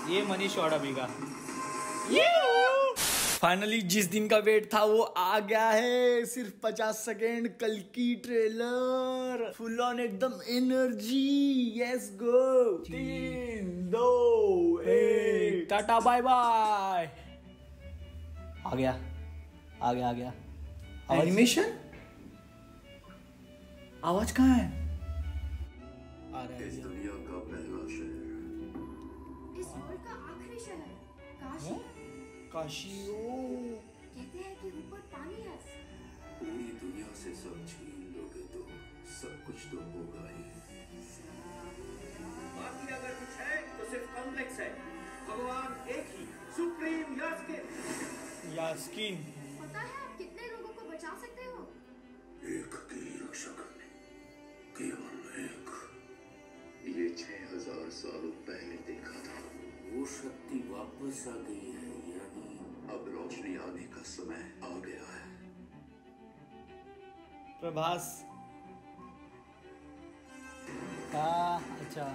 ये मनीष चौड़ाबी का। फाइनली जिस दिन का वेट था वो आ गया है। सिर्फ 50 सेकेंड कल की ट्रेलर फुल ऑन एकदम energy. Yes go 3 2 1 tata bye bye. आ गया आ गया आ गया। एनिमेशन आवाज कहाँ है? आ रहा है। इस दुनिया का पहला शहर, इस वर्ल्ड का आखिरी शहर काशी। काशी। ओ कहते हैं कि ऊपर पानी है। पूरी दुनिया से सब छीन लोगे तो सब कुछ तो होगा ही। बाकी अगर कुछ है तो सिर्फ कॉम्प्लेक्स है। भगवान एक ही, सुप्रीम यास्किन। यास्किन। पता है आप कितने लोगों को बचा सकते हो? एक की रक्षा करने केवल एक। ये 6000 सालों पहले देखा था। वो शक्ति वापस आ गई है, यानी अब रोशनी आने का समय आ गया है। प्रभास। अच्छा।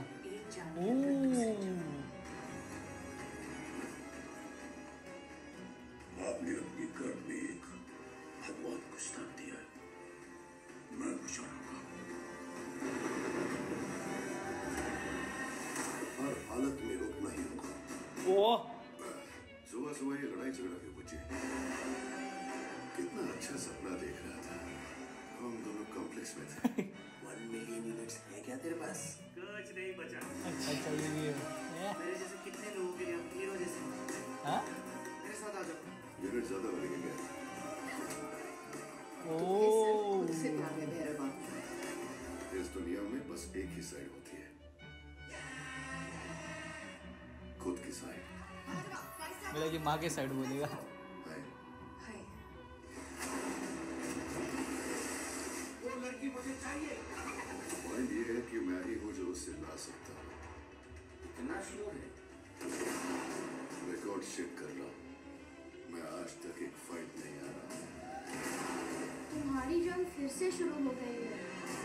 आपने अपने घर में एक भगवान को स्थान दिया है, मैं बचाऊंगा। हर हालत में रोकना ही होगा। ओह सुबह सुबह ये लड़ाई झगड़ा क्यों बचे? कितना अच्छा सपना देख रहा था। हम दोनों कॉम्प्लेक्स में थे। 1 मिलियन यूनिट्स है क्या तेरे पास? कुछ नहीं बचा। अच्छा ये भी है। मेरे जैसे कितने लोगों के लिए आप हीरो जैसे। हाँ? मेरे साथ आ जाओ। यूनिट ज्यादा बढ़ेंगे क्या? ओह इस दुनिया में बस एक ही साइड होती है, खुद की साइड। मेरा कि माँ के साइड बोलेगा। है। वो लड़की मुझे चाहिए। पॉइंट ये है कि मैं ही हूँ जो उससे ला सकता हूँ। इतना श्योर है? रिकॉर्ड चेक कर लो। मैं आज तक एक फाइट नहीं आ रहा। तुम्हारी जंग फिर से शुरू हो गई है।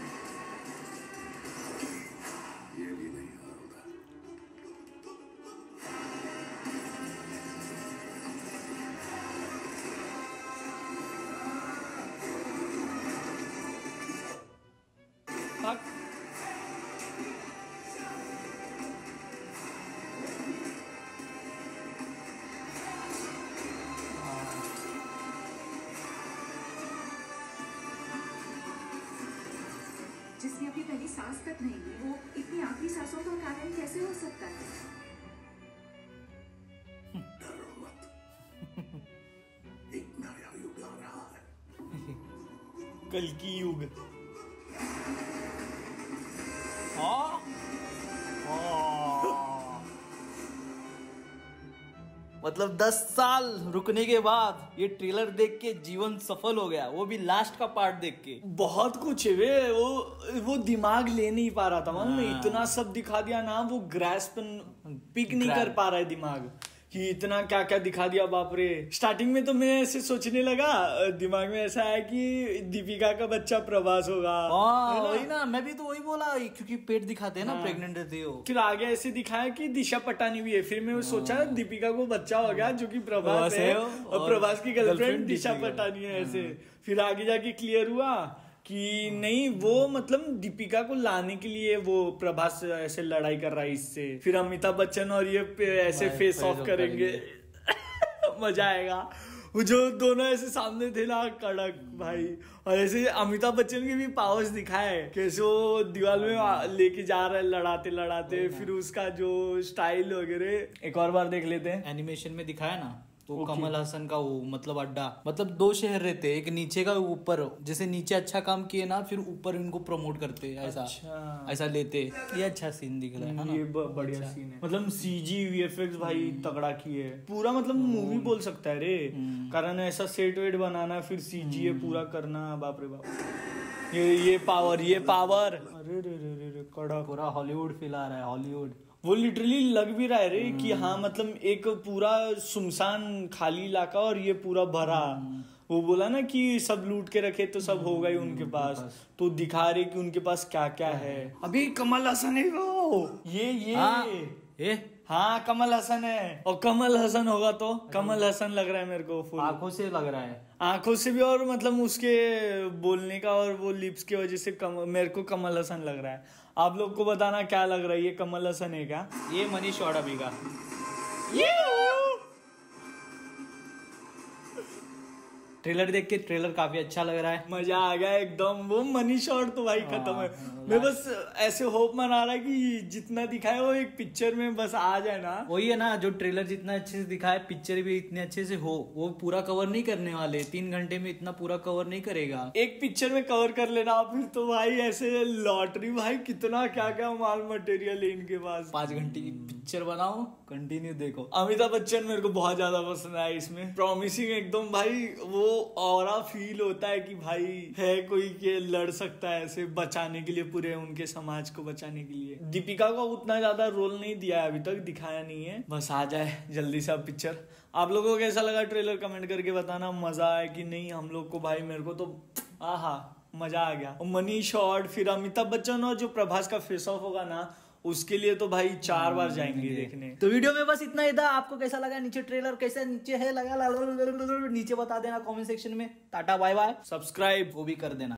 ये भी नहीं हारूंगा। फक। जिसने अपनी पहली सांस तक नहीं ली, वो इतनी आखिरी सांसों का कारण कैसे हो सकता है? डरो मत। एक नया युग आ रहा है। कल की युग। हाँ? मतलब 10 साल रुकने के बाद ये ट्रेलर देख के जीवन सफल हो गया, वो भी लास्ट का पार्ट देख के। बहुत कुछ है वे, वो दिमाग ले नहीं पा रहा था। मालूम है, इतना सब दिखा दिया ना, वो ग्रैस्प पिक नहीं कर पा रहा है दिमाग कि इतना क्या क्या दिखा दिया। बाप रे। स्टार्टिंग में तो मैं ऐसे सोचने लगा, दिमाग में ऐसा है कि दीपिका का बच्चा प्रभास होगा। वही ना, मैं भी तो वही बोला, क्योंकि पेट दिखाते हैं ना, प्रेग्नेंट रहती हो। फिर आगे ऐसे दिखाया कि दिशा पटानी भी है। फिर मैं सोचा दीपिका को बच्चा हो गया जो कि प्रभास है, और प्रभास की गर्लफ्रेंड दिशा पटानी है। ऐसे फिर आगे जाके क्लियर हुआ कि नहीं, वो मतलब दीपिका को लाने के लिए वो प्रभास ऐसे लड़ाई कर रहा है इससे। फिर अमिताभ बच्चन और ये ऐसे फेस ऑफ करेंगे। मजा आएगा। वो जो दोनों ऐसे सामने थे ना, कड़क भाई। और ऐसे अमिताभ बच्चन के भी पावर्स दिखाए, कैसे वो दीवार में लेके जा रहा है लड़ाते लड़ाते। फिर उसका जो स्टाइल वगैरह एक और बार देख लेते हैं। एनिमेशन में दिखाया ना, तो कमल हसन का वो मतलब अड्डा, मतलब 2 शहर रहते, एक नीचे का ऊपर। जैसे नीचे अच्छा काम किए ना, फिर ऊपर इनको प्रमोट करते, ऐसा ऐसा लेते। ये अच्छा सीन दिख रहा है ना। ये बढ़िया सीन है। मतलब CG VFX भाई तगड़ा किए पूरा। मतलब मूवी बोल सकता है रे, कारण ऐसा सेट वेट बनाना, फिर CG पूरा करना। बाप रे बाप। ये पावर अरे रे कड़ा पूरा हॉलीवुड फील आ रहा है, हॉलीवुड। वो लिटरली लग भी रहा है रे कि हाँ, मतलब एक पूरा सुनसान खाली इलाका और ये पूरा भरा। वो बोला ना कि सब लूट के रखे तो सब होगा ही उनके पास, तो दिखा रहे कि उनके पास क्या क्या है। अभी कमल हसन है वो, ये हाँ कमल हसन है, और कमल हसन होगा तो कमल हसन लग रहा है मेरे को फुल। आंखों से लग रहा है, आंखों से भी, और मतलब उसके बोलने का और वो लिप्स की वजह से मेरे को कमल हसन लग रहा है। आप लोग को बताना क्या लग रहा है, ये कमल हसन है क्या? ये मनीष चौड़ामी का। ट्रेलर देख के ट्रेलर काफी अच्छा लग रहा है, मजा आ गया एकदम। वो मनी शॉट तो भाई खत्म है। मैं बस ऐसे होप मना रहा कि जितना दिखाए वो एक पिक्चर में बस आ जाए ना। वही है ना, जो ट्रेलर जितना अच्छे से दिखाए पिक्चर भी इतने अच्छे से हो। वो पूरा कवर नहीं करने वाले, 3 घंटे में इतना पूरा कवर नहीं करेगा। एक पिक्चर में कवर कर लेना फिर तो भाई ऐसे लॉटरी। भाई कितना क्या क्या माल मटेरियल है इनके पास। 5 घंटे की पिक्चर बनाओ, कंटिन्यू देखो। अमिताभ बच्चन मेरे को बहुत ज्यादा पसंद आया इसमें, प्रॉमिसिंग एकदम भाई। वो ऑरा फील होता है कि भाई है कोई के लड़ सकता है ऐसे बचाने के लिए, पूरे उनके समाज को बचाने के लिए। दीपिका को उतना ज्यादा रोल नहीं दिया है अभी तक, दिखाया नहीं है, बस आ जाए जल्दी से अब पिक्चर। आप लोगों को कैसा लगा ट्रेलर कमेंट करके बताना, मजा आया कि नहीं हम लोग को। भाई मेरे को तो आहा मजा आ गया। मनी शॉट, फिर अमिताभ बच्चन और जो प्रभास का फेस ऑफ होगा ना, उसके लिए तो भाई 4 बार जाएंगे देखने। तो वीडियो में बस इतना ही था। आपको कैसा लगा, नीचे ट्रेलर कैसा नीचे है लगा नीचे बता देना कमेंट सेक्शन में। टाटा बाय बाय, सब्सक्राइब वो भी कर देना।